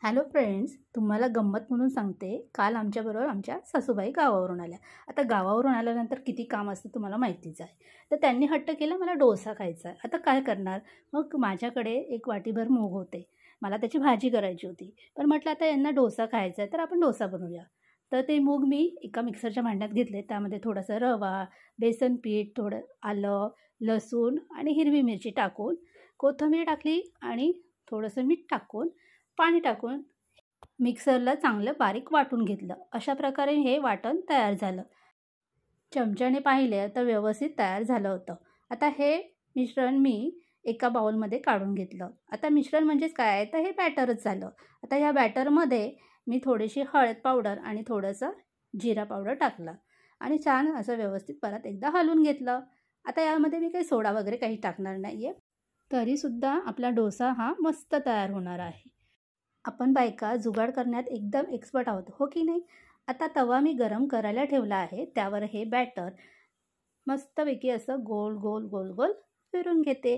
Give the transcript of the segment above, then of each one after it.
Hello friends, तुम्हाला गंमत म्हणून सांगते. काल आमच्याबरोबर आमच्या सासूबाई गावावरून आल्या. आता गावावरून आल्यानंतर किती काम असतं तुम्हाला माहितीच आहे. तर त्यांनी हट्ट केला मला डोसा खायचा आहे. आता काय करणार? मग माझ्याकडे एक वाटीभर मूग होते. मला त्याची भाजी करायची होती. पण म्हटलं आता यांना डोसा खायचा आहे तर आपण डोसा बनवूया. तर ते मूग मी एका मिक्सरच्या भांड्यात घेतले. त्यामध्ये थोडासा रवा, बेसन पीठ, थोडं आलं, लसूण आणि हिरवी मिरची टाकून, कोथिंबीर टाकली आणि थोडंसं मीठ टाकून, पाणी टाकून मिक्सरला चांगलं बारीक वाटून घेतलं. अशा प्रकारे हे वाटण तयार झालं. चमच्याने पाहिले तर व्यवस्थित तयार झालं होतं. आता हे मिश्रण मी एका बाउलमध्ये काढून घेतलं. आता मिश्रण म्हणजेच काय आहे, तर हे बॅटरच झालं. आता ह्या बॅटरमध्ये मी थोडीशी हळद पावडर आणि थोडंसं जिरा पावडर टाकलं आणि छान असं व्यवस्थित परत एकदा हलवून घेतलं. आता यामध्ये मी काही सोडा वगैरे काही टाकणार नाही आहे. तरीसुद्धा आपला डोसा हा मस्त तयार होणार आहे. आपण बायका जुगाड करण्यात एकदम एक्सपर्ट आहोत, हो की नाही? आता तवा मी गरम करायला ठेवला आहे. त्यावर हे बॅटर मस्तपैकी असं गोल गोल गोल गोल फिरून घेते.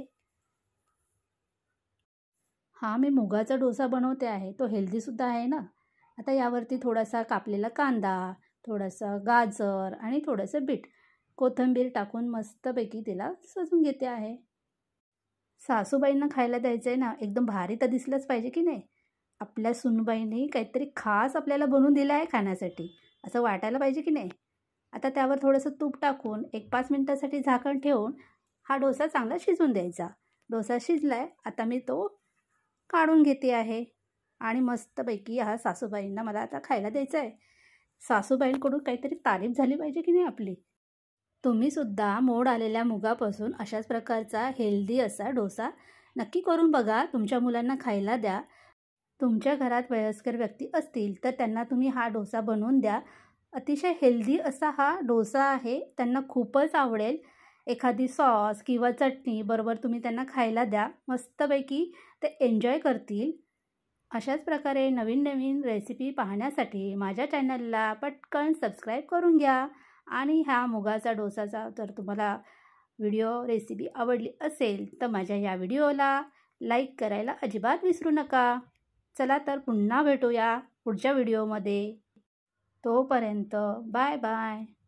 हा मी मुगाचा डोसा बनवते आहे, तो हेल्दीसुद्धा आहे ना. आता यावरती थोडासा कापलेला कांदा, थोडंसं गाजर आणि थोडंसं बीट, कोथिंबीर टाकून मस्तपैकी तिला सजून घेते आहे. सासूबाईंना खायला द्यायचं आहे ना, एकदम भारी तर दिसलंच पाहिजे की नाही? आपल्या सूनबाईंनी काहीतरी खास आपल्याला बनवून दिलं आहे खाण्यासाठी, असं वाटायला पाहिजे की नाही? आता त्यावर थोडंसं तूप टाकून एक 5 मिनिटासाठी झाकण ठेवून हा डोसा चांगला शिजवून द्यायचा. डोसा शिजला आहे, आता मी तो काढून घेते आहे आणि मस्तपैकी हा सासूबाईंना मला आता खायला द्यायचा आहे. सासूबाईंकडून काहीतरी तारीफ झाली पाहिजे की नाही आपली? तुम्हीसुद्धा मोड आलेल्या मुगापासून अशाच प्रकारचा हेल्दी असा डोसा नक्की करून बघा. तुमच्या मुलांना खायला द्या. तुमच्या घरात वयस्कर व्यक्ती असतील तर त्यांना तुम्ही हा डोसा बनवून द्या. अतिशय हेल्दी असा हा डोसा आहे. त्यांना खूपच आवडेल. एखादी सॉस किंवा चटणी बरोबर तुम्ही त्यांना खायला द्या. मस्तपैकी ते एन्जॉय करतील. अशाच प्रकारे नवीन नवीन रेसिपी पाहण्यासाठी माझ्या चॅनलला पटकन सबस्क्राईब करून घ्या. आणि ह्या मुगाचा डोसाचा जर तुम्हाला रेसिपी आवडली असेल तर माझ्या या व्हिडिओला लाईक करायला अजिबात विसरू नका. चला तर पुन्हा भेटूया पुढच्या व्हिडिओमध्ये. तोपर्यंत बाय बाय.